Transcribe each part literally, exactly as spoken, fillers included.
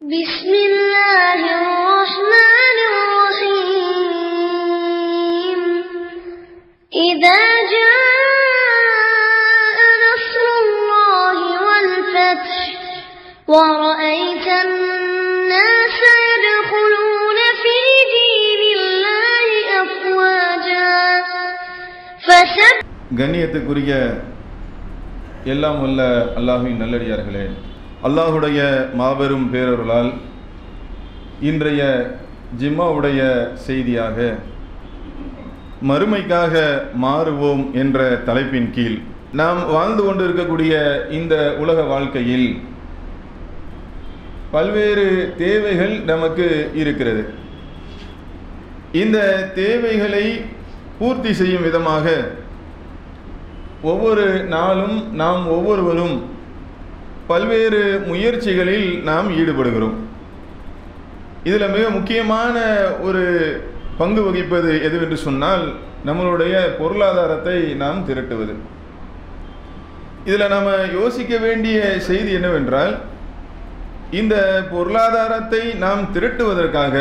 بسم الله الرحمن الرحيم إذا جاء نصر الله والفتح ورأيت الناس يدخلون في دين الله أفواجا فسبح கண்ணியத்துக்குரிய எல்லாம் வல்ல அல்லாஹ்வின் நல்லடியார்களே, அல்லாஹுடைய மாபெரும் பேரருளால் இன்றைய ஜிம்மாவுடைய செய்தியாக மறுமைக்காக மாறுவோம் என்ற தலைப்பின் கீழ் நாம் வாழ்ந்து கொண்டிருக்கக்கூடிய இந்த உலக வாழ்க்கையில் பல்வேறு தேவைகள் நமக்கு இருக்கிறது. இந்த தேவைகளை பூர்த்தி செய்யும் விதமாக ஒவ்வொரு நாளும் நாம் ஒவ்வொருவரும் பல்வேறு முயற்சிகளில் நாம் ஈடுபடுகிறோம். இதில் மிக முக்கியமான ஒரு பங்கு வகிப்பது எதுவென்று சொன்னால் நம்மளுடைய பொருளாதாரத்தை நாம் திரட்டுவது. இதில் நாம் யோசிக்க வேண்டிய செய்தி என்னவென்றால், இந்த பொருளாதாரத்தை நாம் திரட்டுவதற்காக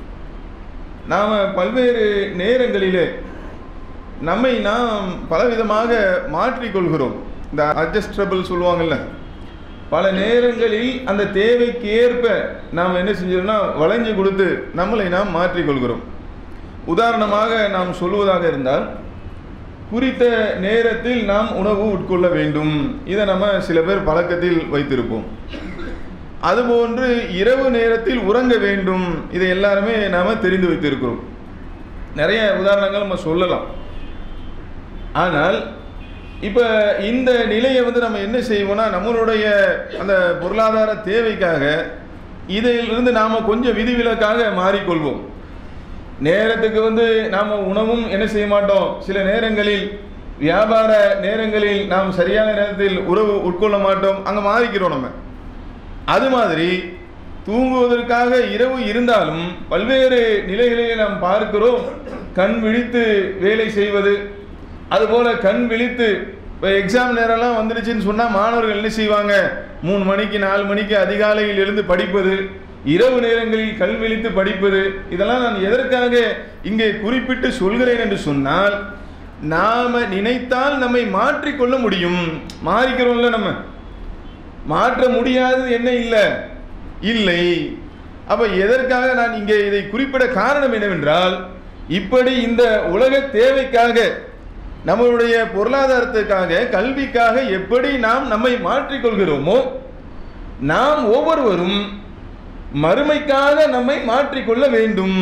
நாம் பல்வேறு நேரங்களிலே நம்மை நாம் பலவிதமாக மாற்றிக்கொள்கிறோம். இந்த அட்ஜஸ்டபிள் சொல்லுவாங்கள்ல, பல நேரங்களில் அந்த தேவைக்கு ஏற்ப நாம் என்ன செஞ்சோம்னா வளைஞ்சு கொடுத்து நம்மளை நாம் மாற்றிக்கொள்கிறோம். உதாரணமாக நாம் சொல்வதாக இருந்தால், குறித்த நேரத்தில் நாம் உணவு உட்கொள்ள வேண்டும், இதை நம்ம சில பேர் பழக்கத்தில் வைத்திருப்போம். அதுபோன்று இரவு நேரத்தில் உறங்க வேண்டும், இதை எல்லாருமே நாம் தெரிந்து வைத்திருக்கிறோம். நிறைய உதாரணங்கள் நம்ம சொல்லலாம். ஆனால் இப்போ இந்த நிலையை வந்து நம்ம என்ன செய்வோம்னா, நம்மளுடைய அந்த பொருளாதார தேவைக்காக இதிலிருந்து நாம் கொஞ்சம் விதிவிலக்காக மாறிக்கொள்வோம். நேரத்துக்கு வந்து நாம் உணவும் என்ன செய்ய மாட்டோம், சில நேரங்களில் வியாபார நேரங்களில் நாம் சரியான நேரத்தில் உணவு உட்கொள்ள மாட்டோம், அங்கே மாறிக்கிறோம் நம்ம. அது மாதிரி தூங்குவதற்காக இரவு இருந்தாலும் பல்வேறு நிலைகளில் நாம் பார்க்கிறோம். கண் விழித்து வேலை செய்வது, அதுபோல் கண் விழித்து இப்போ எக்ஸாம் நேரம்லாம் வந்துடுச்சுன்னு சொன்னால் மாணவர்கள் என்ன செய்வாங்க, மூணு மணிக்கு நாலு மணிக்கு அதிகாலையில் எழுந்து படிப்பது, இரவு நேரங்களில் கண் விழித்து படிப்பது. இதெல்லாம் நான் எதற்காக இங்கே குறிப்பிட்டு சொல்கிறேன் என்று சொன்னால், நாம் நினைத்தால் நம்மை மாற்றிக்கொள்ள முடியும். மாறிக்கிறோம்ல, நம்ம மாற்ற முடியாது என்ன இல்லை இல்லை. அப்போ எதற்காக நான் இங்கே இதை குறிப்பிட காரணம் என்னவென்றால், இப்படி இந்த உலக தேவைக்காக, நம்மளுடைய பொருளாதாரத்துக்காக, கல்விக்காக எப்படி நாம் நம்மை மாற்றிக்கொள்கிறோமோ, நாம் ஒவ்வொருவரும் மறுமைக்காக நம்மை மாற்றிக்கொள்ள வேண்டும்.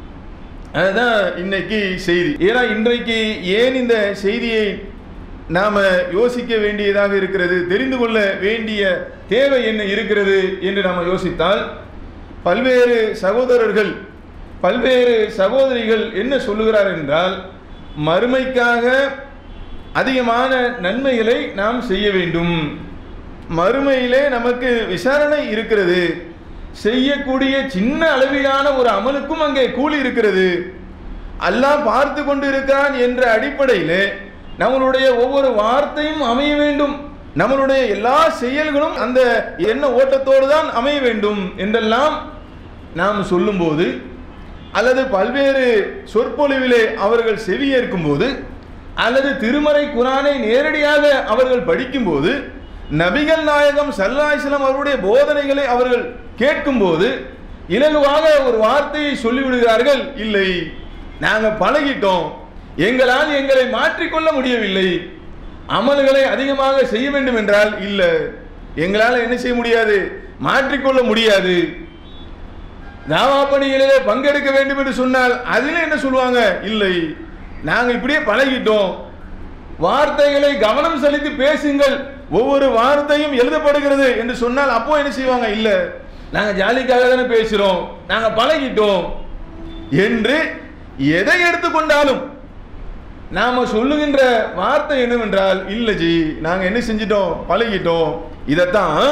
அதுதான் இன்னைக்கு செய்தி. ஏன்னா இன்றைக்கு ஏன் இந்த செய்தியை நாம் யோசிக்க வேண்டியதாக இருக்கிறது, தெரிந்து கொள்ள வேண்டிய தேவை என்ன இருக்கிறது என்று நாம் யோசித்தால், பல்வேறு சகோதரர்கள் பல்வேறு சகோதரிகள் என்ன சொல்லுகிறார் என்றால், மறுமைக்காக அதிகமான நன்மைகளை நாம் செய்ய வேண்டும். மறுமையிலே நமக்கு விசாரணை இருக்கிறது, செய்யக்கூடிய சின்ன அளவிலான ஒரு அமலுக்கும் அங்கே கூலி இருக்கிறது, அல்லாஹ் பார்த்து கொண்டு இருக்கிறான் என்ற அடிப்படையில் நம்மளுடைய ஒவ்வொரு வார்த்தையும் அமைய வேண்டும். நம்மளுடைய எல்லா செயல்களும் அந்த எண்ண ஓட்டத்தோடு தான் அமைய வேண்டும் என்றெல்லாம் நாம் சொல்லும்போது, அல்லது பல்வேறு சொற்பொழிவிலே அவர்கள் செவியேற்கும் போது, அல்லது திருமறை குரானை நேரடியாக அவர்கள் படிக்கும்போது, நபிகள் நாயகம் ஸல்லல்லாஹு அலைஹி வஸல்லம் அவருடைய போதனைகளை அவர்கள் கேட்கும்போது இலகுவாக ஒரு வார்த்தையை சொல்லிவிடுகிறார்கள், இல்லை நாங்கள் பழகிட்டோம், எங்களால் எங்களை மாற்றிக்கொள்ள முடியவில்லை, அமல்களை அதிகமாக செய்ய வேண்டும் என்றால் இல்லை, எங்களால் என்ன செய்ய முடியாது, மாற்றிக்கொள்ள முடியாது. தாவா பணிகளிலே பங்கெடுக்க வேண்டும் என்று சொன்னால் அதில் என்ன சொல்லுவாங்க, இல்லை நாங்கள் இப்படியே பழகிட்டோம், வார்த்தைகளை கவனம் செலுத்தி பேசுங்கள், ஒவ்வொரு வார்த்தையும் எழுதப்படுகிறது என்று சொன்னால் அப்போ என்ன செய்வாங்க, இல்லை நாங்கள் ஜாலிக்காக தானே பேசுகிறோம், நாங்கள் பழகிட்டோம் என்று எதை எடுத்துக்கொண்டாலும் நாம் சொல்லுகின்ற வார்த்தை என்னவென்றால், இல்லை ஜி நாங்கள் என்ன செஞ்சிட்டோம், பழகிட்டோம். இதைத்தான்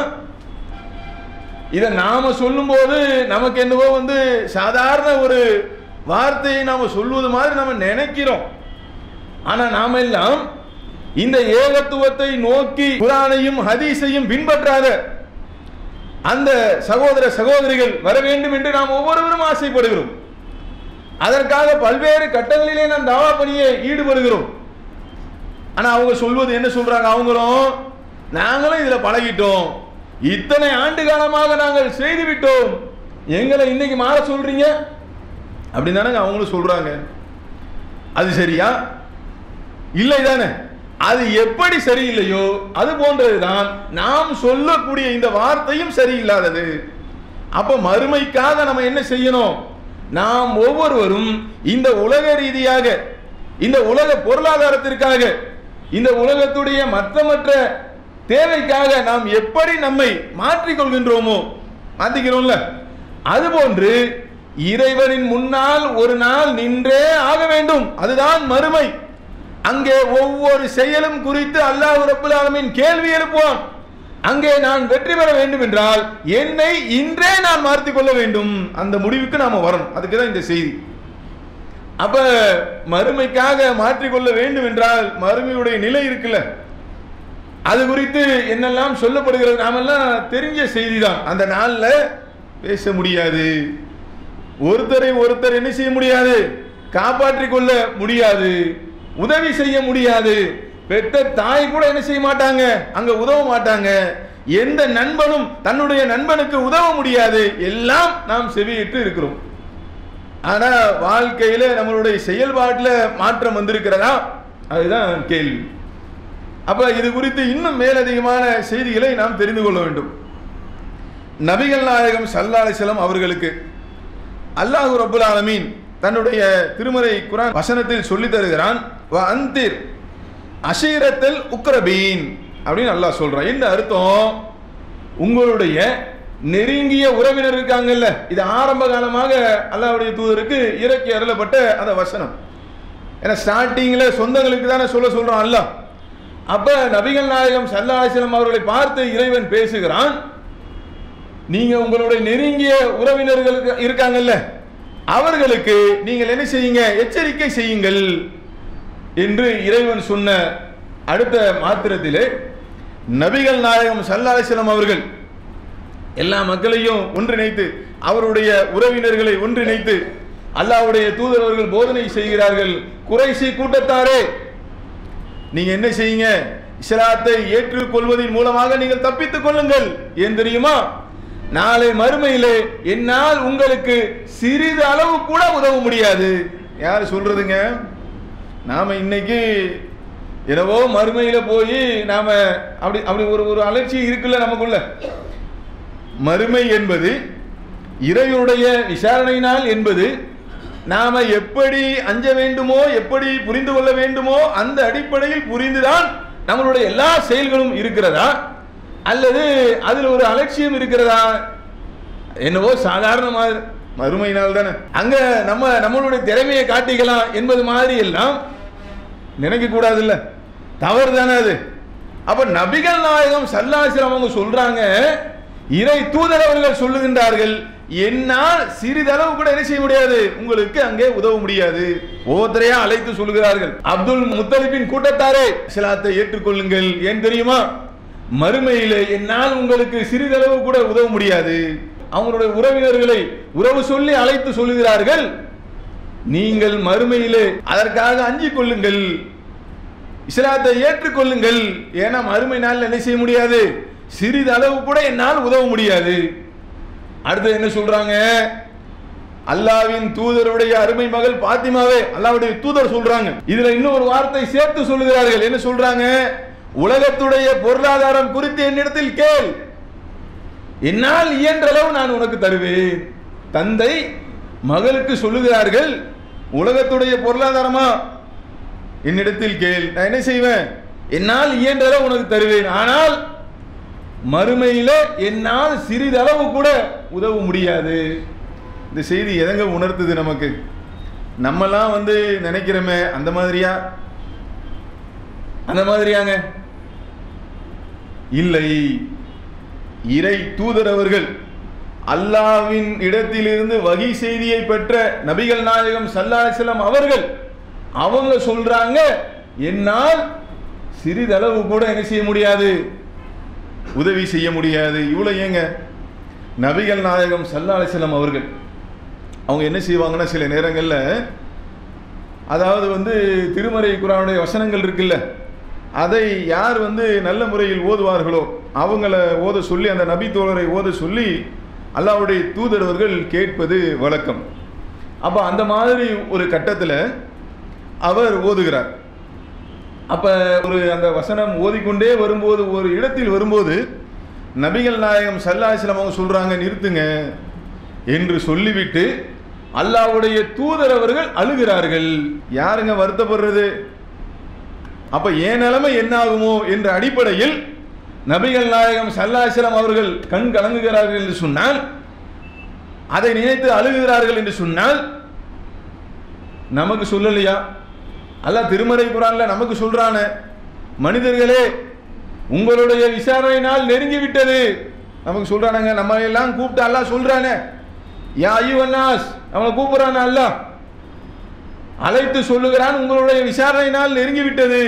இதை நாம் சொல்லும்போது நமக்கு என்னவோ வந்து சாதாரண ஒரு வார்த்தையை நாம் சொல்வது மாதிரி நம்ம நினைக்கிறோம். ஆனால் நாம் எல்லாம் இந்த ஏகத்துவத்தை நோக்கி குர்ஆனையும் ஹதீஸையும் பின்பற்றாத அந்த சகோதர சகோதரிகள் வர வேண்டும் என்று நாம் ஒவ்வொருவரும் ஆசைப்படுகிறோம். அதற்காக பல்வேறு கட்டங்களிலே நாம் தாவா பணியை ஈடுபடுகிறோம். ஆனா அவங்க சொல்வது என்ன சொல்றாங்க? அவங்களும் நாங்களும் இதுல பழகிட்டோம், இத்தனை ஆண்டு காலமாக நாங்கள் செய்து விட்டோம், எங்களை இன்னைக்கு மாற சொல்றீங்க அப்படின்னு தானே அவங்களும் சொல்றாங்க. அது சரியா? இல்லை தானே? அது எப்படி சரியில்லையோ அது போன்றதுதான் நாம் சொல்லக்கூடிய இந்த வார்த்தையும் சரியில்லாதது. அப்ப மறுமைக்காக நம்ம என்ன செய்யணும்? நாம் ஒவ்வொருவரும் இந்த உலக ரீதியாக, இந்த உலக பொருளாதாரத்திற்காக, இந்த உலகத்துடைய மற்ற மற்ற தேவைக்காக நாம் எப்படி நம்மை மாற்றிக்கொள்கின்றோமோ, மாற்றிக்கிறோம்ல, அதுபோன்று இறைவனின் முன்னால் ஒரு நாள் நின்றே ஆக வேண்டும். அதுதான் மறுமை. அங்கே ஒவ்வொரு செயலும் குறித்து அல்லாஹ் ரப்பல் ஆலமீன் கேள்வி எழுப்புவான். அங்கே நான் வெற்றி பெற வேண்டும் என்றால் என்னை இன்றே நான் மாற்றிக் கொள்ள வேண்டும். அந்த முடிவுக்கு நாம வரணும். அதுக்கு தான் இந்த செய்தி. அப்ப மறுமைக்காக மாற்றிக்கொள்ள வேண்டும் என்றால் மறுமையுடைய நிலை இருக்குல்ல, அது குறித்து என்னெல்லாம் சொல்லப்படுகிறது நாமெல்லாம் தெரிஞ்ச செய்தி தான். அந்த நாள்ல பேச முடியாது, ஒருத்தரை ஒருத்தர் என்ன செய்ய முடியாது, காப்பாற்றிக் கொள்ள முடியாது, உதவி செய்ய முடியாது. பெற்ற தாய் கூட என்ன செய்ய மாட்டாங்க, அங்க உதவ மாட்டாங்க. எந்த நண்பனும் தன்னுடைய நண்பனுக்கு உதவ முடியாது. எல்லாம் நாம் செவியிட்டு இருக்கிறோம். ஆனா வாழ்க்கையில நம்மளுடைய செயல்பாட்டில் மாற்றம் வந்திருக்கிறதா? அதுதான் கேள்வி. அப்ப இது குறித்து இன்னும் மேலதிகமான செய்திகளை நாம் தெரிந்து கொள்ள வேண்டும். நபிகள் நாயகம் ஸல்லல்லாஹு அலைஹி வஸல்லம் அவர்களுக்கு அல்லாஹ் ரப்பல் ஆலமீன் தன்னுடைய திருமறை குர்ஆன் வசனத்தில் சொல்லி தருகிறான், வ அன்திர் அஷீரத்தல் உக்ரபீன் அப்படின்னு அல்லாஹ் சொல்றான். என்ன அர்த்தம்? உங்களுடைய நெருங்கிய உறவினர் இருக்காங்கல்ல, இது ஆரம்ப காலமாக அல்லாஹ்வுடைய தூதருக்கு இறக்கி அருளப்பட்ட அந்த வசனம். ஏன்னா ஸ்டார்டிங்ல சொந்தங்களுக்கு தானே சொல்ல சொல்றான் அல்லாஹ். அப்ப நபிகள் நாயகம் ஸல்லல்லாஹு அலைஹி வஸல்லம் அவர்களை பார்த்து இறைவன் பேசுகிறான், நீங்க உங்களுடைய நெருங்கிய உறவினர்களுக்கு இருக்காங்கல்ல, அவர்களுக்கு நீங்கள் என்ன செய்யுங்க, எச்சரிக்கை செய்யுங்கள் என்று இறைவன் சொன்ன அடுத்த மாத்திரத்திலே நபிகள் நாயகம் ஸல்லல்லாஹு அலைஹி வஸல்லம் அவர்கள் எல்லா மக்களையும் ஒன்றிணைத்து, அவருடைய உறவினர்களை ஒன்றிணைத்து அல்லாஹ்வுடைய தூதரவர்கள் போதனை செய்கிறார்கள். குறைஷி கூட்டத்தாரே, நீங்க என்ன செய்யுங்க, இஸ்லாத்தை ஏற்றுக்கொள்வதன் மூலமாக நீங்கள் தப்பித்துக் கொள்ளுங்கள். ஏன் தெரியுமா? நாளை மறுமையிலே என்னால் உங்களுக்கு சிறிது அளவு கூட உதவ முடியாது. யாரு சொல்றதுங்க? நாம இன்னைக்கு என்னவோ மறுமையில போய் நாம அப்படி அப்படி ஒரு ஒரு அலட்சி இருக்குல்ல நமக்குள்ள. மறுமை என்பது இறைவனுடைய விசாரணை நாள் என்பது நாம எப்படி அஞ்ச வேண்டுமோ, எப்படி புரிந்து கொள்ள வேண்டுமோ அந்த அடிப்படையில் புரிந்துதான் நம்மளுடைய எல்லா செயல்களும் இருக்கிறதா, அல்லது அதில் ஒரு அலட்சியம் இருக்கிறதா? என்னவோ சாதாரணமாக மறுமை நாள் தானே, அங்க நம்ம நம்மளுடைய திறமையை காட்டிக்கலாம் என்பது மாதிரி எல்லாம் நினைக்க கூடாது. இல்ல, தவறு தானே அது. அப்ப நபிகள் நாயகம் ஸல்லல்லாஹு அலைஹி வஸல்லம் அவங்க சொல்றாங்க, இறை தூதர் அவர்கள் சொல்லுகின்றார்கள், என்னால் சிறிதளவு கூட என்ன செய்ய முடியாது, உங்களுக்கு அங்கே உதவ முடியாது. ஒவ்வொருத்தரையா அழைத்து சொல்லுகிறார்கள், அப்துல் முத்தலிபின் கூட்டத்தாரே இஸ்லாத்தை ஏற்றுக்கொள்ளுங்கள். ஏன் தெரியுமா? மறுமையிலே என்னால் உங்களுக்கு சிறிதளவு கூட உதவ முடியாது. அவங்களுடைய உறவினர்களை உறவு சொல்லி அழைத்து சொல்லுகிறார்கள், நீங்கள் மறுமையிலே அதற்காக அஞ்சிக் கொள்ளுங்கள், இஸ்லாத்தை ஏற்றுக்கொள்ளுங்கள். ஏன்னா மறுமை நாள் என்ன செய்ய முடியாது, சிறிதளவு கூட என்னால் உதவ முடியாது. அடுத்து என்ன சொல்றாங்க? அல்லாஹ்வின் தூதருடைய அருமை மகள் பாத்திமாவே அல்லாஹ்வுடைய தூதர் சொல்றாங்க. இதுல இன்னொரு வார்த்தை சேர்த்து சொல்லுகிறார்கள். என்ன சொல்றாங்க? உலகத்துடைய பொருளாதாரம் குறித்து என்னிடத்தில் கேள், என்னால் இயன்ற அளவு நான் உனக்கு தருவேன். தந்தை மகளுக்கு சொல்லுகிறார்கள், உலகத்துடைய பொருளாதாரமா என்னிடத்தில் கேள், நான் என்ன செய்வேன், என்னால் இயன்ற அளவு உனக்கு தருவேன். ஆனால் மறுமையில என்னால் சிறிதளவு கூட உதவ முடியாது. இந்த செய்தி எதங்க உணர்த்துது நமக்கு? நம்மலாம் வந்து நினைக்கிறோமே அந்த மாதிரியா, அந்த மாதிரியாங்க இல்லை. இறை தூதர் அவர்கள் அல்லாஹ்வின் இடத்திலிருந்து வகை செய்தியை பெற்ற நபிகள் நாயகம் ஸல்லல்லாஹு அலைஹி வஸல்லம் அவர்கள் அவங்க சொல்றாங்க, என்னால் சிறிதளவு கூட என்ன செய்ய முடியாது, உதவி செய்ய முடியாது. இவ்வளவு ஏங்க நபிகள் நாயகம் ஸல்லல்லாஹு அலைஹி வஸல்லம் அவர்கள் அவங்க என்ன செய்வாங்கன்னா, சில நேரங்களில் அதாவது வந்து திருமறை குர்ஆனுடைய வசனங்கள் இருக்குல்ல, அதை யார் வந்து நல்ல முறையில் ஓதுவார்களோ அவங்கள ஓத சொல்லி, அந்த நபி தோழரை ஓத சொல்லி அல்லாஹ்வுடைய தூதரவர்கள் கேட்பது வழக்கம். அப்போ அந்த மாதிரி ஒரு கட்டத்தில் அவர் ஓதுகிறார். அப்போ ஒரு அந்த வசனம் ஓதிக்கொண்டே வரும்போது, ஒரு இடத்தில் வரும்போது நபிகள் நாயகம் ஸல்லல்லாஹு அலைஹி வஸல்லம் அவங்க சொல்கிறாங்க, நிறுத்துங்க என்று சொல்லிவிட்டு அல்லாஹ்வுடைய தூதர் அவர்கள் அழுகிறார்கள். யாருங்க வருத்தப்படுறது? அப்ப ஏன் நிலைமை என்ன ஆகுமோ என்ற அடிப்படையில் நபிகள் நாயகம் ஸல்லல்லாஹு அலைஹி வஸல்லம் அவர்கள் கண் கலங்குகிறார்கள் என்று சொன்னால், அதை நினைத்து அழுகிறார்கள் என்று சொன்னால், நமக்கு சொல்லலையா? அல்லாஹ் திருமறை குர்ஆன்ல நமக்கு சொல்றான, மனிதர்களே உங்களுடைய விசாரணை நாள் நெருங்கி விட்டது. நமக்கு சொல்றானுங்க, நம்ம எல்லாம் கூப்பிட்டு அல்லாஹ் சொல்றானே, யா அய்யுஹன்னாஸ், அவனை கூப்பிடுறான் அல்லாஹ், அழைத்து சொல்லுகிறான், உங்களுடைய விசாரணை நாள் நெருங்கி விட்டது.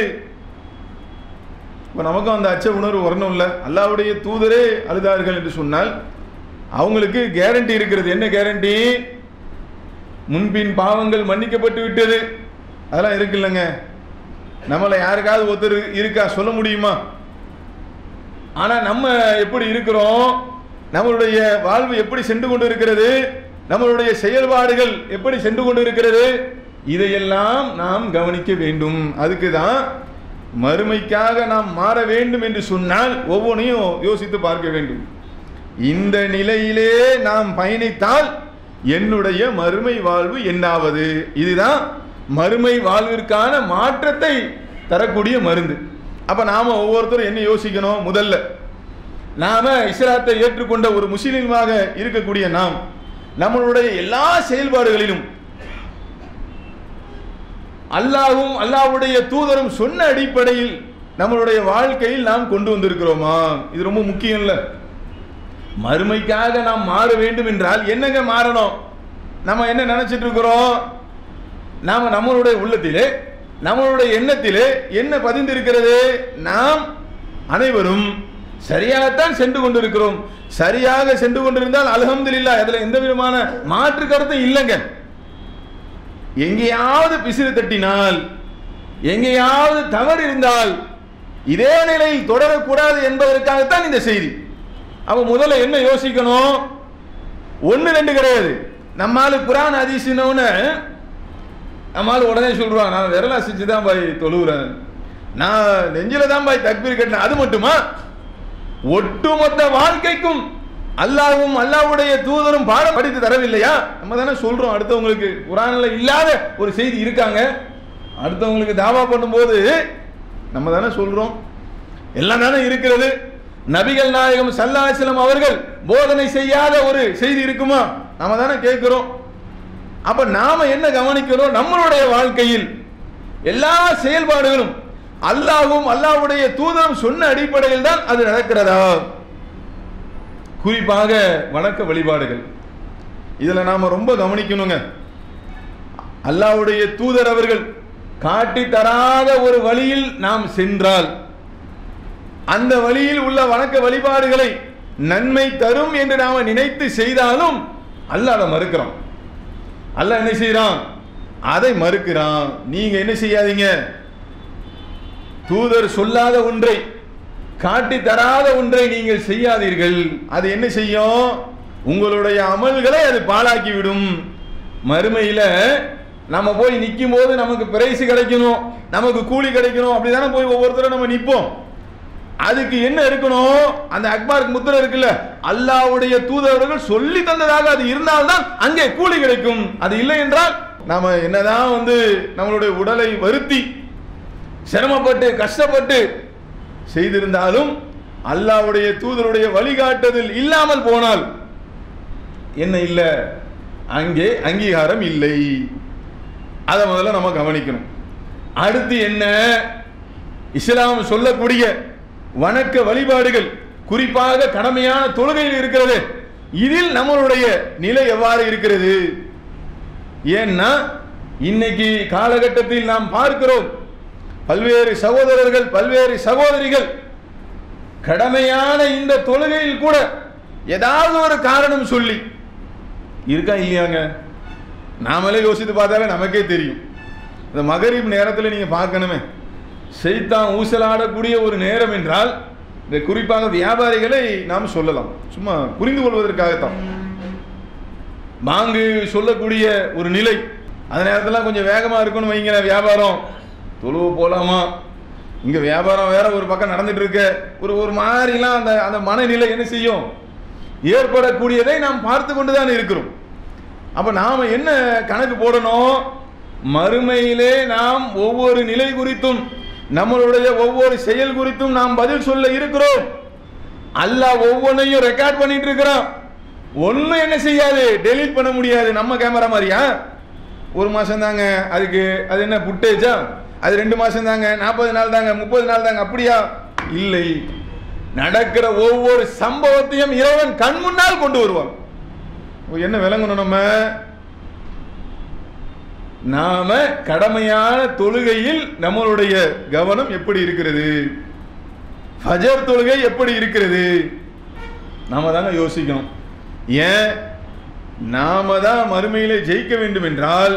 இப்போ நமக்கும் அந்த அச்ச உணர்வு வரணும் இல்லை? அல்லாஹ்வுடைய தூதரே அழுதார்கள் என்று சொன்னால் அவங்களுக்கு கேரண்டி இருக்கிறது. என்ன கேரண்டி? முன்பின் பாவங்கள் மன்னிக்கப்பட்டு விட்டது. அதெல்லாம் இருக்குல்லங்க. நம்மளை யாருக்காவது ஒருத்தர் இருக்கா சொல்ல முடியுமா? ஆனால் நம்ம எப்படி இருக்கிறோம், நம்மளுடைய வாழ்வு எப்படி சென்று கொண்டு இருக்கிறது, நம்மளுடைய செயல்பாடுகள் எப்படி சென்று கொண்டு இருக்கிறது, இதையெல்லாம் நாம் கவனிக்க வேண்டும். அதுக்கு தான் மறுமைக்காக நாம் மாற வேண்டும் என்று சொன்னால் ஒவ்வொன்றையும் யோசித்து பார்க்க வேண்டும். இந்த நிலையிலே நாம் பயணித்தால் என்னுடைய மறுமை வாழ்வு என்னாவது? இதுதான் மறுமை வாழ்விற்கான மாற்றத்தை தரக்கூடிய மருந்து. அப்ப நாம ஒவ்வொருத்தரும் என்ன யோசிக்கணும்? முதல்ல நாம இஸ்லாத்தை ஏற்றுக்கொண்ட ஒரு முஸ்லிமாக இருக்கக்கூடிய நாம் நம்மளுடைய எல்லா செயல்பாடுகளிலும் அல்லாஹ்வும் அல்லாஹ்வுடைய தூதரும் சொன்ன அடிப்படையில் நம்மளுடைய வாழ்க்கையில் நாம் கொண்டு வந்திருக்கிறோமா? இது ரொம்ப முக்கியம் இல்ல? மறுமைக்காக நாம் மாற வேண்டும் என்றால் என்னங்க மாறணும்? நம்ம என்ன நினைச்சிட்டு இருக்கிறோம்? நாம நம்மளுடைய உள்ளத்திலே, நம்மளுடைய எண்ணத்திலே என்ன பதிந்திருக்கிறது? நாம் அனைவரும் சரியாகத்தான் சென்று கொண்டிருக்கிறோம். சரியாக சென்று கொண்டிருந்தால் அல்ஹம்துலில்லாஹ், அதுல எந்த விதமான மாற்று கருத்தும் இல்லைங்க. எங்கேயாவது பிசிறு தட்டினால், எங்கேயாவது தவறு இருந்தால் இதே நிலையில் தொடரக்கூடாது என்பதற்காகத்தான் இந்த செய்தி. அப்ப முதல்ல என்ன யோசிக்கணும்? ஒன்னு ரெண்டு கிடையாது. நம்மால குர்ஆன் ஹதீஸ்னு நம்மால உடனே சொல்றான், நான் விரல அசைச்சு தான் பாய் தொழுகிறேன், நான் நெஞ்சில தான் பாய் தக்பீர் கட்டினேன். அது மட்டுமா? ஒட்டுமொத்த வாழ்க்கைக்கும் அல்லாஹ்வும் அல்லாஹ்வுடைய தூதரும் பாடம் படித்து தரவில்லையா? நம்ம தானே சொல்றோம். அடுத்தவங்களுக்கு குர்ஆன்ல இல்லாத ஒரு செய்தி இருக்காங்க, அடுத்தவங்களுக்கு தாவா பண்ணும்போது நம்ம தானே சொல்றோம். எல்லாம் தானே இருக்கிறது. நபிகள் நாயகம் ஸல்லல்லாஹு அலைஹி வஸல்லம் அவர்கள் போதனை செய்யாத ஒரு செய்தி இருக்குமா? நம்ம தானே கேட்கிறோம். அப்ப நாம என்ன கவனிக்கிறோம்? நம்மளுடைய வாழ்க்கையில் எல்லா செயல்பாடுகளும் அல்லாஹ்வும் அல்லாஹ்வுடைய தூதரும் சொன்ன அடிப்படையில் தான் அது நடக்கிறதா? குறிப்பாக வணக்க வழிபாடுகள், இதுல நாம ரொம்ப கவனிக்கணுங்க. அல்லாஹ்வுடைய தூதர் அவர்கள் காட்டி தராத ஒரு வழியில் நாம் சென்றால் அந்த வழியில் உள்ள வணக்க வழிபாடுகளை நன்மை தரும் என்று நாம நினைத்து செய்தாலும் அல்லாஹ் அதை மறுக்கிறான். அல்லாஹ் என்ன செய்யறான்? அதை மறுக்கிறான். நீங்க என்ன செய்யாதீங்க, தூதர் சொல்லாத ஒன்றை, காட்டி தராத ஒன்றை நீங்கள் செய்யாதீர்கள். அது என்ன செய்யும்? உங்களுடைய அமல்களை அது பாழாக்கி விடும். மறுமையில நம்ம போய் நிற்கும் போது நமக்கு பிரைஸ் கிடைக்கணும், நமக்கு கூலி கிடைக்கணும், அப்படிதானே போய் ஒவ்வொருத்தரும் நம்ம நிற்போம். அதுக்கு என்ன இருக்கணும்? அந்த அக்பாருக்கு முத்திரை இருக்குல்ல, அல்லாஹ்வுடைய தூதர்கள் சொல்லி தந்ததாக அது இருந்தால்தான் அங்கே கூலி கிடைக்கும். அது இல்லை என்றால் நாம என்னதான் வந்து நம்மளுடைய உடலை வருத்தி சிரமப்பட்டு கஷ்டப்பட்டு செய்திருந்தாலும் அல்லாஹ்வுடைய தூதருடைய வழிகாட்டுதல் இல்லாமல் போனால் என்ன இல்லை? அங்கே அங்கீகாரம் இல்லை. அதை முதல்ல நம்ம கவனிக்கணும். அடுத்து என்ன? இஸ்லாம் சொல்லக்கூடிய வணக்க வழிபாடுகள், குறிப்பாக கடமையான தொழுகையில் இருக்கிறது. இதில் நம்மளுடைய நிலை எவ்வாறு இருக்கிறது? ஏன்னா இன்னைக்கு காலகட்டத்தில் நாம் பார்க்கிறோம், பல்வேறு சகோதரர்கள், பல்வேறு சகோதரிகள் கடமையான இந்த தொழுகையில் கூட ஏதாவது ஒரு காரணம் சொல்லி இருக்கா இல்லையாங்க? நாமளே யோசித்து பார்த்தாலே நமக்கே தெரியும். இந்த மகரிப் நேரத்தில் நீங்கள் பார்க்கணுமே, ஷைத்தான் ஊசலாடக்கூடிய ஒரு நேரம் என்றால் இந்த குறிப்பாக வியாபாரிகளை நாம் சொல்லலாம், சும்மா புரிந்து கொள்வதற்காகத்தான். பாங்கு சொல்லக்கூடிய ஒரு நிலை, அந்த நேரத்தில் கொஞ்சம் வேகமாக இருக்கணும் வைங்கிற வியாபாரம், தொழுவு போகலாமா, இங்கே வியாபாரம் வேற ஒரு பக்கம் நடந்துட்டு இருக்க, ஒரு ஒரு மாதிரிலாம் அந்த அந்த மனநிலை என்ன செய்யும், ஏற்படக்கூடியதை நாம் பார்த்து கொண்டு தான் இருக்கிறோம். அப்போ நாம் என்ன கணக்கு போடணும், மறுமையிலே நாம் ஒவ்வொரு நிலை குறித்தும் நம்மளுடைய ஒவ்வொரு செயல் குறித்தும் நாம் பதில் சொல்ல இருக்கிறோம். அல்லாஹ் ஒவ்வொன்றையும் ரெக்கார்ட் பண்ணிட்டு இருக்கிறான். ஒன்றும் என்ன செய்யாது, டெலீட் பண்ண முடியாது. நம்ம கேமரா மாதிரியா ஒரு மாதம் தாங்க அதுக்கு, அது என்ன புட்டேஜா, அது ரெண்டு மாதம் தாங்க, நாற்பது நாள் தாங்க, முப்பது நாள் தாங்க, அப்படியா? இல்லை, நடக்கிற ஒவ்வொரு சம்பவத்தையும் இறைவன் கண் முன்னால் கொண்டு வருவான். என்ன விளங்கணும், நம்ம நாம கடமையான தொழுகையில் நம்மளுடைய கவனம் எப்படி இருக்கிறது, ஃபஜர் தொழுகை எப்படி இருக்கிறது, நாம தாங்க யோசிக்கணும். ஏன், நாம தான் மறுமையிலே ஜெயிக்க வேண்டும் என்றால்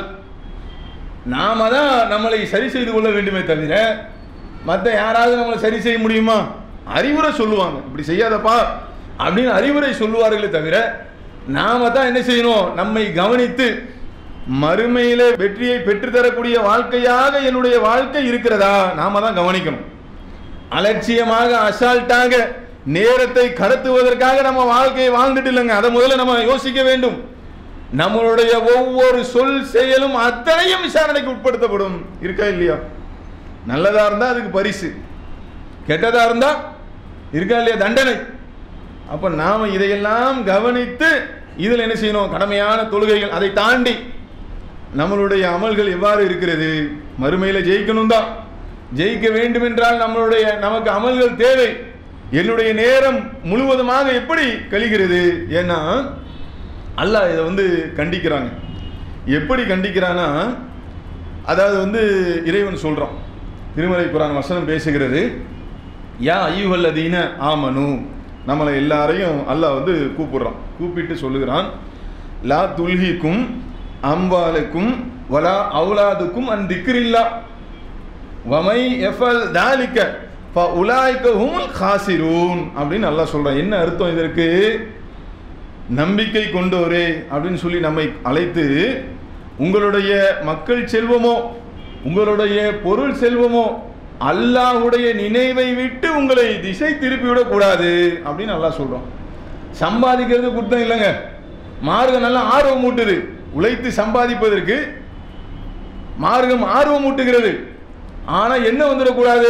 நாம தான் நம்மளை சரி செய்து கொள்ள வேண்டுமே தவிர மற்ற யாராவது நம்மளை சரி செய்ய முடியுமா? அறிவுரை சொல்லுவாங்க, இப்படி செய்யாதப்பா அப்படின்னு அறிவுரை சொல்லுவார்களே தவிர நாம தான் என்ன செய்யணும், நம்மை கவனித்து மறுமையிலே வெற்றியை பெற்றுத்தரக்கூடிய வாழ்க்கையாக என்னுடைய வாழ்க்கை இருக்கிறதா நாம தான் கவனிக்கணும். அலட்சியமாக அசால்ட்டாக நேரத்தை கடத்துவதற்காக நம்ம வாழ்க்கையை வாழ்ந்துட்டு இல்லைங்க, அதை முதல்ல நம்ம யோசிக்க வேண்டும். நம்மளுடைய ஒவ்வொரு சொல் செயலும் அத்தனையும் விசாரணைக்கு உட்படுத்தப்படும், இருக்கா இல்லையா? நல்லதா இருந்தா அதுக்கு பரிசு, கெட்டதா இருந்தா இருக்கா இல்லையா தண்டனை. அப்ப நாம இதையெல்லாம் கவனித்து இதில் என்ன செய்யணும், கடமையான தொழுகைகள், அதை தாண்டி நம்மளுடைய அமல்கள் எவ்வாறு இருக்கிறது, மறுமையில ஜெயிக்கணும் தான், ஜெயிக்க வேண்டும் என்றால் நம்மளுடைய நமக்கு அமல்கள் தேவை. என்னுடைய நேரம் முழுவதுமாக எப்படி கழிகிறது, ஏன்னா அல்லாஹ் இதை வந்து கண்டிக்கிறாங்க. எப்படி கண்டிக்கிறான்னா, அதாவது வந்து இறைவன் சொல்றான், திருமறை குர்ஆன் வசனம் பேசுகிறது, யா அய்யுஹல்லதீன ஆமனு, நம்மளை எல்லாரையும் அல்லாஹ் வந்து கூப்பிடுறான், கூப்பிட்டு சொல்லுகிறான், லா துல்ஹிக்கும் அம்வாலுக்கும் வலா அவுலாதுக்கும் அன் திக்ரில்லா வமை எஃபல் தாலிக்க ஃபஉலாயிக ஹுமுல் காசிரூன் அப்படின்னு அல்லாஹ் சொல்றான். என்ன அர்த்தம் இதற்கு? நம்பிக்கை கொண்டோரே அப்படின்னு சொல்லி நம்மை அழைத்து, உங்களுடைய மக்கள் செல்வமோ உங்களுடைய பொருள் செல்வமோ அல்லாஹ்வுடைய நினைவை விட்டு உங்களை திசை திருப்பிவிடக் கூடாது அப்படின்னு அல்லாஹ் சொல்றான். சம்பாதிக்கிறது குற்றம் இல்லைங்க, மார்க்கம் நல்லா ஆர்வம் ஊட்டுது, உழைத்து சம்பாதிப்பதற்கு மார்க்கம் ஆர்வம் ஊட்டுகிறது. ஆனா என்ன வந்துடக்கூடாது,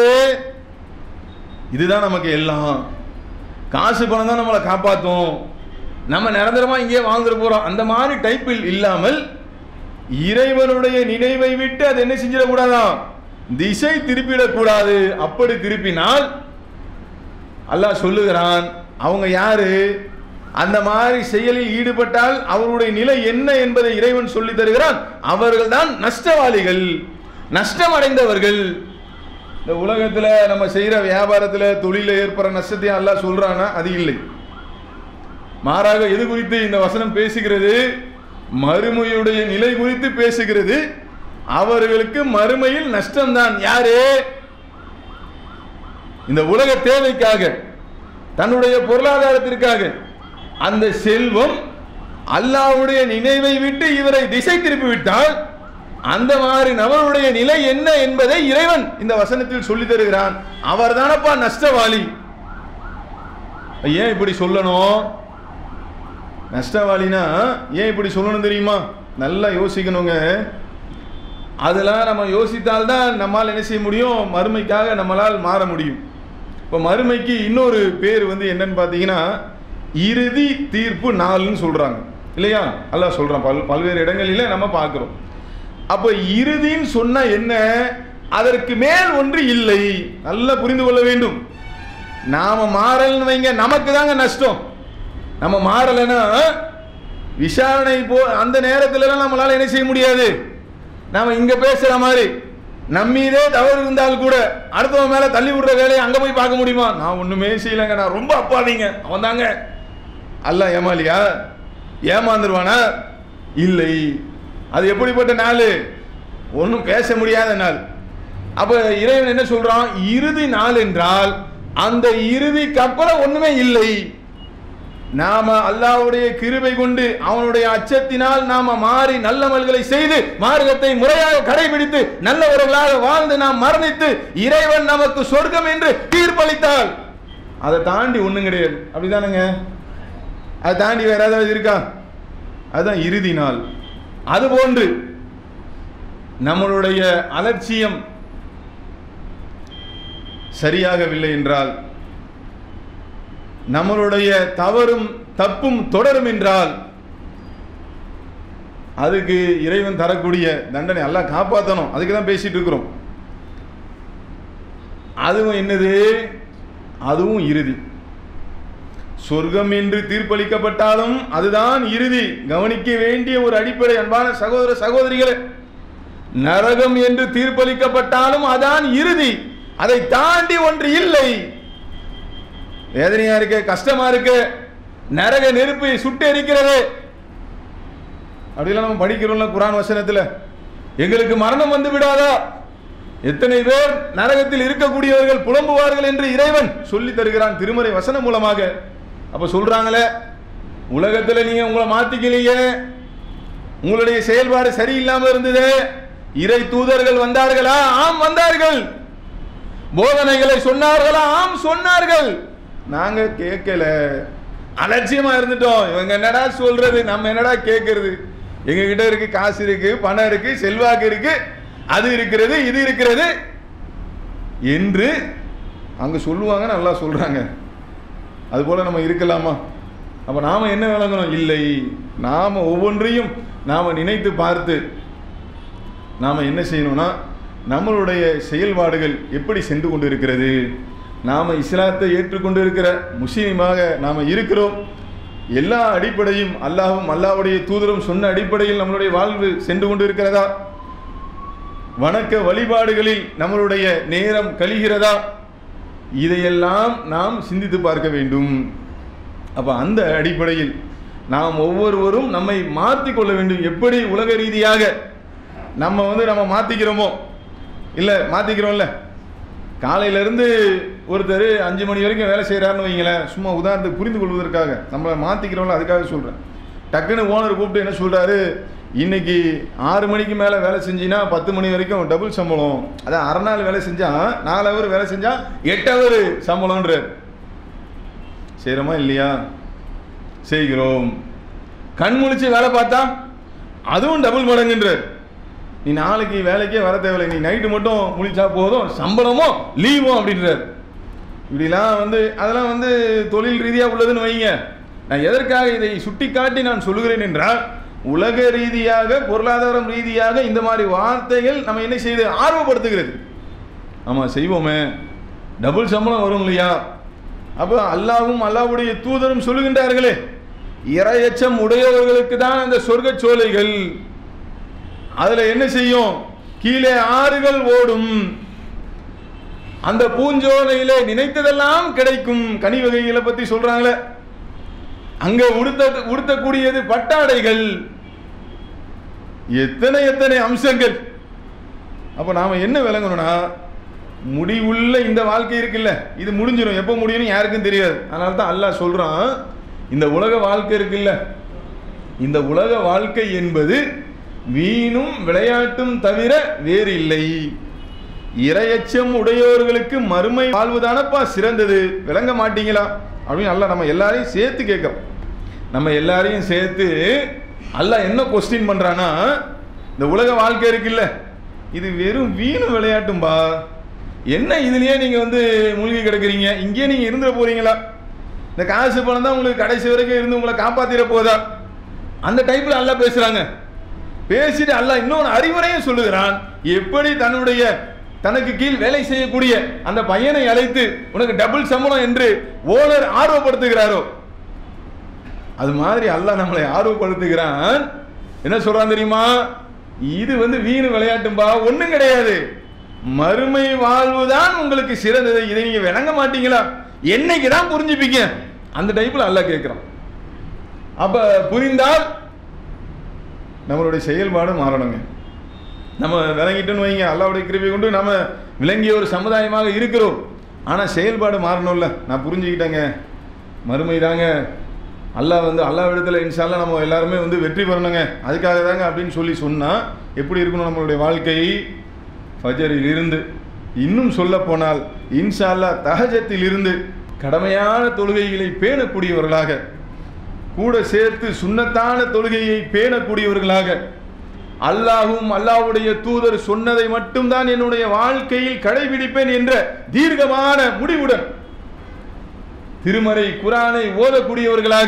இதுதான் நமக்கு எல்லாம், காசு பணம் தான் நம்மளை காப்பாற்றும், நம்ம நிரந்தரமா இங்கே வாழ்ந்துட்டு போறோம், அந்த மாதிரி டைப்பில் இல்லாமல் இறைவனுடைய நினைவை விட்டு அது என்ன செஞ்சிடக்கூடாதான், திசை திருப்பிடக்கூடாது. அப்படி திருப்பினால் அல்லாஹ் சொல்லுகிறான், அவங்க யாரு, அந்த மாதிரி செயலில் ஈடுபட்டால் அவருடைய நிலை என்ன என்பதை இறைவன் சொல்லி தருகிறான். அவர்கள் தான் நஷ்டவாளிகள், நஷ்டம் அடைந்தவர்கள். இந்த உலகத்தில் நம்ம செய்கிற வியாபாரத்தில் தொழிலில் ஏற்படுற நஷ்டத்தையும் அல்லாஹ் சொல்றானா? அது இல்லை. மாறாக எது குறித்து இந்த வசனம் பேசுகிறது, மறுமையுடைய நிலை குறித்து பேசுகிறது. அவர்களுக்கு மறுமையில் நஷ்டம்தான். யாரு? இந்த உலக தேவைக்காக, தன்னுடைய பொருளாதாரத்திற்காக அந்த செல்வம் அல்லாஹ்வுடைய நினைவை விட்டு இவரை திசை திருப்பி விட்டால் அந்த மாதிரி நபருடைய நிலை என்ன என்பதை இறைவன் இந்த வசனத்தில் சொல்லி தருகிறான். அவர் தானப்பா நஷ்டவாளி. ஏன் இப்படி சொல்லணும், நஷ்டவாளினா ஏன் இப்படி சொல்லணும் தெரியுமா? நல்லா யோசிக்கணுங்க. அதெல்லாம் நம்ம யோசித்தால்தான் நம்மால் என்ன செய்ய முடியும், மறுமைக்காக நம்மளால் மாற முடியும். இப்போ மறுமைக்கு இன்னொரு பேர் வந்து என்னன்னு பார்த்தீங்கன்னா இறுதி தீர்ப்பு நாள்னு சொல்றாங்க இல்லையா? அல்லாஹ் சொல்றான், பல் பல்வேறு இடங்களில் நம்ம பார்க்கிறோம். அப்போ இறுதின்னு சொன்னா என்ன, அதற்கு மேல் ஒன்று இல்லை. நல்லா புரிந்து கொள்ள வேண்டும். நாம மாறலன்னு வைங்க, நமக்கு தாங்க நஷ்டம். நம்ம மாறலைன்னா விசாரணை போ அந்த நேரத்துல நம்மளால என்ன செய்ய முடியாது. நாம இங்க பேசுற மாதிரி நம்மீதே தவறு இருந்தால் கூட அடுத்தவன் மேல தள்ளி விடுற வேலையை அங்க போய் பார்க்க முடியுமா? நான் ஒண்ணுமே செய்யலைங்க, நான் ரொம்ப அப்பாவிங்க, அவன் தாங்க அல்லாஹ் ஏமாலியா? ஏமாந்துருவானா? இல்லை. அது எப்படிப்பட்ட நாள்? ஒன்றும் பேச முடியாத நாள். அப்ப இறைவன் என்ன சொல்றான்? இறுதி நாள் என்றால் அந்த இறுதிக்கு அப்புறம் ஒண்ணுமே இல்லை. நாம அல்லாஹ்வுடைய கிருபை கொண்டு அவனுடைய அச்சத்தினால் நாம மாறி நல்லமல்களை செய்து மார்க்கத்தை முறையாக கடைபிடித்து நல்லவர்களாக வாழ்ந்து நாம் மரணித்து இறைவன் நமக்கு சொர்க்கம் என்று தீர்ப்பளித்தால் அதை தாண்டி ஒண்ணும் கிடையாது. அப்படிதானுங்க? அதை தாண்டி வேற ஏதாவது இருக்கா? அதுதான் இறுதி நாள். அதுபோன்று நம்மளுடைய அலட்சியம் சரியாகவில்லை என்றால், நம்மளுடைய தவறும் தப்பும் தொடரும் என்றால் அதுக்கு இறைவன் தரக்கூடிய தண்டனை அல்லாஹ் காப்பாற்றணும். அதுக்கு தான் பேசிட்டு இருக்கிறோம். அதுவும் என்னது? அதுவும் இறுதி. சொர்க்கம் என்று தீர்ப்பளிக்கப்பட்டாலும் அதுதான் இறுதி. கவனிக்க வேண்டிய ஒரு அடிப்படை அன்பான சகோதர சகோதரிகளே. நரகம் என்று தீர்ப்பளிக்கப்பட்டாலும் அதான் இறுதி. அதை தாண்டி ஒன்று இல்லை. வேதனையா இருக்கு, கஷ்டமா இருக்கு, நரக நெருப்பு சுட்டு எரிக்கிறது அப்படிலாம் நம்ம படிக்கிறோம்ல குர்ஆன் வசனத்துல. எங்களுக்கு மரணம் வந்து விடாதா? எத்தனை பேர் நரகத்தில் இருக்கக்கூடியவர்கள் புலம்புவார்கள் என்று இறைவன் சொல்லி தருகிறான் திருமறை வசனம் மூலமாக. அப்ப சொல்றாங்களே, உலகத்துல நீங்க உங்களை மாத்திக்கலையே, உங்களுடைய செயல்பாடு சரியில்லாம இருந்தது, இறை தூதர்கள் வந்தார்களா? ஆம் வந்தார்கள். போதனைகளை சொன்னார்களா? ஆம் சொன்னார்கள். நாங்க கேட்கல, அலட்சியமா இருந்துட்டோம். இவங்க என்னடா சொல்றது, நம்ம என்னடா கேட்கறது? எங்க கிட்ட இருக்கு, காசு இருக்கு, பணம் இருக்கு, செல்வாக்கு இருக்கு, அது இருக்கிறது, இது இருக்கிறது என்று அங்க சொல்லுவாங்க. நல்லா சொல்றாங்க. அது போல நம்ம இருக்கலாமா? அப்ப நாம என்ன விளங்கணும்? இல்லை, நாம ஒவ்வொன்றையும் நாம நினைத்து பார்த்து நாம என்ன செய்யணும்னா, நம்மளுடைய செயல்பாடுகள் எப்படி சென்று கொண்டு இருக்கிறது, நாம இஸ்லாத்தை ஏற்றுக்கொண்டு இருக்கிற முஸ்லீமாக நாம இருக்கிறோம், எல்லா அடிப்படையும் அல்லாஹ்வும் அல்லாஹ்வுடைய தூதரும் சொன்ன அடிப்படையில் நம்மளுடைய வாழ்வு சென்று கொண்டு இருக்கிறதா, வணக்க வழிபாடுகளில் நம்மளுடைய நேரம் கழிகிறதா, இதையெல்லாம் நாம் சிந்தித்து பார்க்க வேண்டும். அப்ப அந்த அடிப்படையில் நாம் ஒவ்வொருவரும் நம்மை மாற்றிக்கொள்ள வேண்டும். எப்படி உலக ரீதியாக நம்ம வந்து நம்ம மாத்திக்கிறோமோ, இல்லை மாத்திக்கிறோம்ல, காலையிலேருந்து ஒருத்தர் அஞ்சு மணி வரைக்கும் வேலை செய்கிறாருன்னு வைங்களேன், சும்மா உதாரணத்துக்கு புரிந்து கொள்வதற்காக நம்மளை மாற்றிக்கிறோம்ல, அதுக்காக சொல்கிறேன். டக்குன்னு ஓனர் கூப்பிட்டு என்ன சொல்கிறாரு, இன்னைக்கு ஆறு மணிக்கு மேலே வேலை செஞ்சின்னா பத்து மணி வரைக்கும் டபுள் சம்பளம், அதான் அரை நாள் வேலை செஞ்சால் நாலு ஹவர் வேலை செஞ்சால் எட்டு ஹவர் சம்பளம்ன்றார். செய்கிறோமா இல்லையா? செய்கிறோம். கண் முழிச்சு வேலை பார்த்தா அதுவும் டபுள் மடங்குன்றார். நீ நாளைக்கு வேலைக்கே வர தேவையில்லை, நீ நைட்டு மட்டும் முழிச்சா போதும், சம்பளமோ லீவோ அப்படின்றார். இப்படிலாம் வந்து அதெல்லாம் வந்து தொழில் ரீதியாக உள்ளதுன்னு வைங்க. நான் எதற்காக இதை சுட்டி காட்டி நான் சொல்லுகிறேன் என்றால், உலக ரீதியாக பொருளாதாரம் ரீதியாக இந்த மாதிரி வார்த்தைகள் நம்ம என்ன செய்து ஆர்வப்படுத்துகிறது. ஆமாம் செய்வோமே, டபுள் சம்பளம் வரும் இல்லையா? அப்போ அல்லாஹ்வும் அல்லாஹ்வுடைய தூதரும் சொல்லுகின்றார்களே, இறையச்சம் உடையவர்களுக்கு தான் அந்த சொர்க்க சோலைகள். அதுல என்ன செய்யும்? கீழே ஆறுகள் ஓடும், அந்த பூஞ்சோலையிலே நினைத்ததெல்லாம் கிடைக்கும். கனி வகைகளை பத்தி சொல்றாங்களே, அங்க உடுத்த உடுத்தக்கூடியது பட்டாடைகள், எத்தனை எத்தனை அம்சங்கள். அப்ப நாம என்ன விளங்கணும்னா, முடிவுள்ள இந்த வாழ்க்கை இருக்குல்ல, இது முடிஞ்சிடும். எப்போ முடியும் யாருக்கும் தெரியாது. அதனால தான் அல்லாஹ் சொல்றான், இந்த உலக வாழ்க்கை இருக்குல்ல, இந்த உலக வாழ்க்கை என்பது வீணும் விளையாட்டும் தவிர வேறு இல்லை. இறையச்சம் உடையவர்களுக்கு மறுமை வாழ்வுதானப்பா சிறந்தது, விளங்க மாட்டீங்களா அப்படின்னு அல்லாஹ் நம்ம எல்லாரையும் சேர்த்து கேட்கிறோம். நம்ம எல்லாரையும் சேர்த்து அல்லாஹ் என்ன கொஸ்டின் பண்றானா, இந்த உலக வாழ்க்கை இருக்குல்ல, இது வெறும் வீணும் விளையாட்டும்பா, என்ன இதுலயே நீங்க வந்து மூழ்கி கிடக்குறீங்க, இங்கே நீங்க இருந்துட போறீங்களா? இந்த காசு பணம் தான் உங்களுக்கு கடைசி வரைக்கும் இருந்து உங்களை காப்பாத்திர போதா? அந்த டைப்ல அல்லாஹ் பேசுறாங்க. பேசிட்டு அல்லாஹ் இன்னொரு அறிவுரையும் சொல்லுகிறான். எப்படி தன்னுடைய தனக்கு கீழ் வேலை செய்யக்கூடிய அந்த பையனை அழைத்து உனக்கு டபுள் சம்பளம் என்று ஓனர் ஆர்வப்படுத்துகிறாரோ, அது மாதிரி அல்லாஹ் நம்மளை ஆர்வப்படுத்துகிறான். என்ன சொல்றான் தெரியுமா? இது வந்து வீணு விளையாட்டும்பா, ஒண்ணும் கிடையாது, மறுமை வாழ்வுதான் உங்களுக்கு சிறந்தது. இதை நீங்க விளங்க மாட்டீங்களா? என்னைக்குதான் புரிஞ்சுப்பீங்க? அந்த டைப்ல அல்லாஹ் கேட்கிறான். அப்ப புரிந்தால் நம்மளுடைய செயல்பாடு மாறணுங்க. நம்ம விளங்கிட்டோன்னு வைங்க, அல்லாஹ்வுடைய கிருபை கொண்டு நம்ம விளங்கிய ஒரு சமுதாயமாக இருக்கிறோம். ஆனால் செயல்பாடு மாறணும்ல. நான் புரிஞ்சுக்கிட்டேங்க, மறுமை தாங்க, அல்லாஹ் வந்து அல்லாஹ் இடத்துல இன்ஷா அல்லாஹ் நம்ம எல்லாருமே வந்து வெற்றி பெறணுங்க, அதுக்காக தாங்க அப்படின்னு சொல்லி சொன்னால் எப்படி இருக்கணும் நம்மளுடைய வாழ்க்கை? ஃபஜரில் இருந்து, இன்னும் சொல்ல போனால் இன்ஷா அல்லாஹ் தஹஜத்தில் இருந்து கடமையான தொழுகைகளை பேணக்கூடியவர்களாக, கூட சேர்த்து சுன்னத்தான தொழுகையை பேணக்கூடியவர்களாக, அல்லாஹும் அல்லாஹ்வுடைய தூதர் சொன்னதை மட்டும்தான் என்னுடைய வாழ்க்கையில் கடைபிடிப்பேன் என்ற தீர்க்கமான முடிவுடன் திருமறை குர்ஆனை ஓதக்கூடியவர்களாக,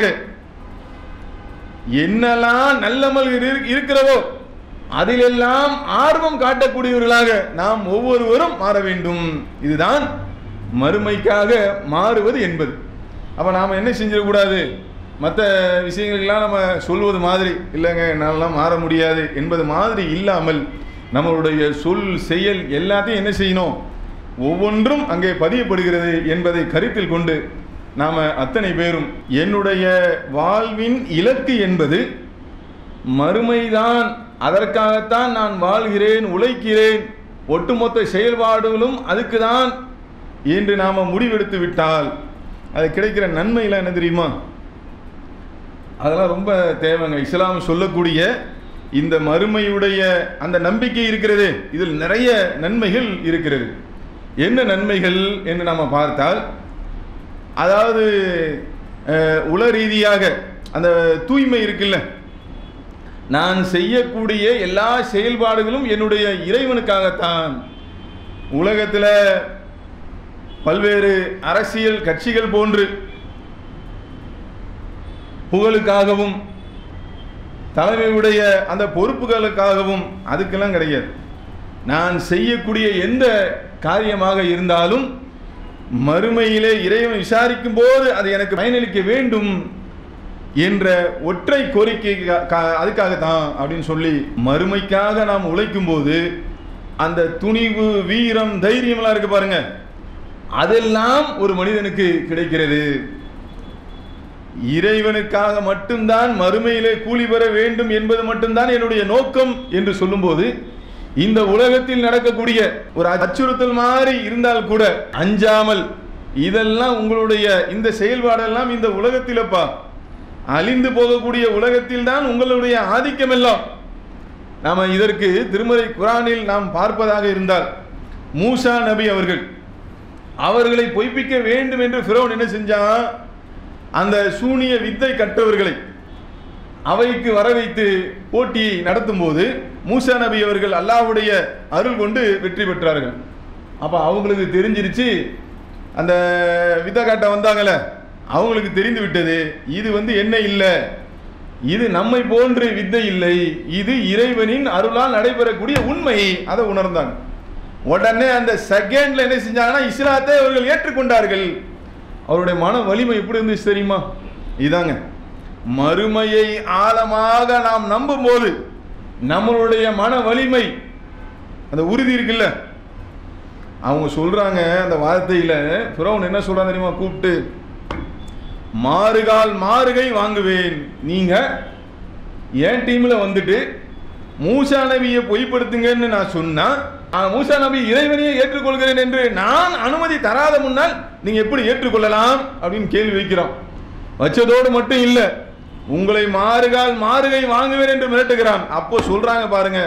என்னெல்லாம் நல்லமல் இருக்கிறதோ அதிலெல்லாம் ஆர்வம் காட்டக்கூடியவர்களாக நாம் ஒவ்வொருவரும் மாற வேண்டும். இதுதான் மறுமைக்காக மாறுவது என்பது. அப்போ நாம் என்ன செஞ்சிடக்கூடாது? மற்ற விஷயங்களுக்கெல்லாம் நம்ம சொல்வது மாதிரி இல்லைங்க என்னாலலாம் மாற முடியாது என்பது மாதிரி இல்லாமல் நம்மளுடைய சொல் செயல் எல்லாத்தையும் என்ன செய்யணும்? ஒவ்வொன்றும் அங்கே பதியப்படுகிறது என்பதை கருத்தில் கொண்டு நாம் அத்தனை பேரும் என்னுடைய வாழ்வின் இலக்கு என்பது மறுமைதான், அதற்காகத்தான் நான் வாழ்கிறேன், உழைக்கிறேன், ஒட்டுமொத்த செயல்பாடுகளும் அதுக்கு தான் என்று நாம் முடிவெடுத்து விட்டால் அது கிடைக்கிற நன்மையெல்லாம் என்ன தெரியுமா? அதெல்லாம் ரொம்ப தேவைங்க. இஸ்லாம் சொல்லக்கூடிய இந்த மறுமையுடைய அந்த நம்பிக்கை இருக்கிறது, இதில் நிறைய நன்மைகள் இருக்கிறது. என்ன நன்மைகள் என்று நாம் பார்த்தால், அதாவது உள ரீதியாக அந்த தூய்மை இருக்குல்ல, நான் செய்யக்கூடிய எல்லா செயல்பாடுகளும் என்னுடைய இறைவனுக்காகத்தான். உலகத்தில் பல்வேறு அரசியல் கட்சிகள் போன்று புகழுக்காகவும் தலைமையுடைய அந்த பொறுப்புகளுக்காகவும் அதுக்கெல்லாம் கிடையாது. நான் செய்யக்கூடிய எந்த காரியமாக இருந்தாலும் மறுமையிலே இறைவன் விசாரிக்கும் போது அது எனக்கு பயனளிக்க வேண்டும் என்ற ஒற்றை கோரிக்கை அதுக்காகத்தான் அப்படின்னு சொல்லி மறுமைக்காக நாம் உழைக்கும் போது அந்த துணிவு, வீரம், தைரியமெல்லாம் இருக்கு பாருங்க, அதெல்லாம் ஒரு மனிதனுக்கு கிடைக்கிறது. இறைவனுக்காக மட்டும்தான் மறுமையிலே கூலி பெற வேண்டும் என்பது மட்டும்தான் என்னுடைய நோக்கம் என்று சொல்லும்போது, இந்த உலகத்தில் நடக்கக்கூடிய ஒரு அச்சுறுத்தல் மாதிரி இருந்தால் கூட அஞ்சாமல், இதெல்லாம் உங்களுடைய இந்த செயல்பாடெல்லாம் இந்த உலகத்திலப்பா, அழிந்து போகக்கூடிய உலகத்தில் தான் உங்களுடைய ஆதிக்கம் எல்லாம். நாம இதற்கு திருமறை குர்ஆனில் நாம் பார்ப்பதாக இருந்தால், மூசா நபி அவர்கள் அவர்களை பொய்ப்பிக்க வேண்டும் என்று ஃபிரௌன் என்ன செஞ்சான்? அந்த சூனிய வித்தை கற்றவர்களை அவைக்கு வர வைத்து போட்டி நடத்தும் போது மூசா நபி அவர்கள் அல்லாஹ்வுடைய அருள் கொண்டு வெற்றி பெற்றார்கள். அப்போ அவங்களுக்கு தெரிஞ்சிருச்சு, அந்த வித்தை காட்ட வந்தாங்கல்ல அவங்களுக்கு தெரிந்து விட்டது, இது வந்து என்ன இல்லை, இது நம்மை போன்று வித்தை இல்லை, இது இறைவனின் அருளால் நடைபெறக்கூடிய உண்மை. அதை உணர்ந்தாங்க. உடனே அந்த செகண்ட்ல என்ன செஞ்சாங்கன்னா இஸ்லாத்தை அவர்கள் ஏற்றுக்கொண்டார்கள். அவருடைய மன வலிமை எப்படி இருந்துச்சு தெரியுமா? இதாங்க மறுமையை ஆழமாக நாம் நம்பும் போது நம்மளுடைய மன வலிமை, அந்த உறுதி இருக்குல்ல. அவங்க சொல்றாங்க அந்த வார்த்தையில, ஃபிரௌன் என்ன சொல்றாங்க தெரியுமா? கூப்பிட்டு மாறுகால் மாறுகை வாங்குவேன், நீங்க என் டீம்ல வந்துட்டு மூசா நபியை பொய்ப்படுத்துங்கன்னு நான் சொன்னா, மூசா நபி இறைவனையே ஏற்றுக்கொள்கிறேன் என்று நான் அனுமதி தராத முன்னால் நீங்க எப்படி ஏற்றுக்கொள்ளலாம் அப்படின்னு கேள்வி வைக்கிறோம். வச்சதோடு மட்டும் இல்ல, உங்களை மாறுகால் மாறுகை வாங்குவேன் என்று மிரட்டுகிறான். அப்போ சொல்றாங்க பாருங்க,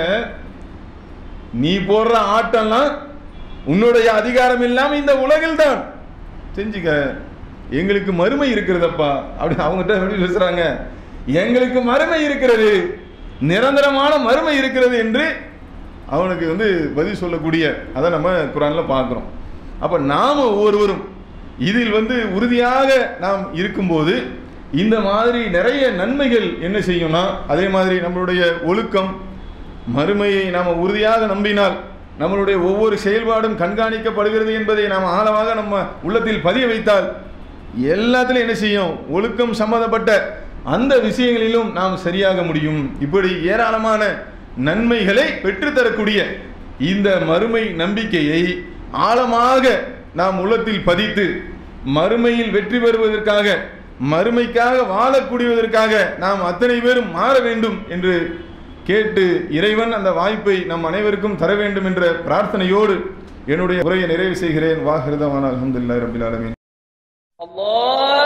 நீ போடுற ஆட்டம்லாம் உன்னுடைய அதிகாரம் இல்லாம இந்த உலகில் தான் செஞ்சுக்க, எங்களுக்கு மறுமை இருக்கிறதப்பா அப்படின்னு அவங்ககிட்ட எப்படி பேசுறாங்க. எங்களுக்கு மறுமை இருக்கிறது, நிரந்தரமான மறுமை இருக்கிறது என்று அவனுக்கு வந்து பதில் சொல்லக்கூடிய அதை நம்ம குர்ஆன்ல பார்க்கிறோம். அப்ப நாம ஒவ்வொருவரும் இதில் வந்து உறுதியாக நாம் இருக்கும்போது இந்த மாதிரி நிறைய நன்மைகள் என்ன செய்யும்னா, அதே மாதிரி நம்மளுடைய ஒழுக்கம், மறுமையை நாம் உறுதியாக நம்பினால் நம்மளுடைய ஒவ்வொரு செயல்பாடும் கண்காணிக்கப்படுகிறது என்பதை நாம் ஆழமாக நம்ம உள்ளத்தில் பதிய வைத்தால் எல்லாத்திலும் என்ன செய்யும்? ஒழுக்கம் சம்பந்தப்பட்ட அந்த விஷயங்களிலும் நாம் சரியாக முடியும். இப்படி ஏராளமான நன்மைகளை பெற்றுத்தரக்கூடிய இந்த மறுமை நம்பிக்கையை ஆழமாக நாம் உள்ளத்தில் பதித்து மறுமையில் வெற்றி பெறுவதற்காக மறுமைக்காக வாழக்கூடியதற்காக நாம் அத்தனை பேரும் மாற வேண்டும் என்று கேட்டு இறைவன் அந்த வாய்ப்பை நம் அனைவருக்கும் தர வேண்டும் என்ற பிரார்த்தனையோடு என்னுடைய உரையை நிறைவு செய்கிறேன். வாஹிருதவான அல்ஹம்துலில்லாஹி ரப்பில் ஆலமீன். அல்லாஹ்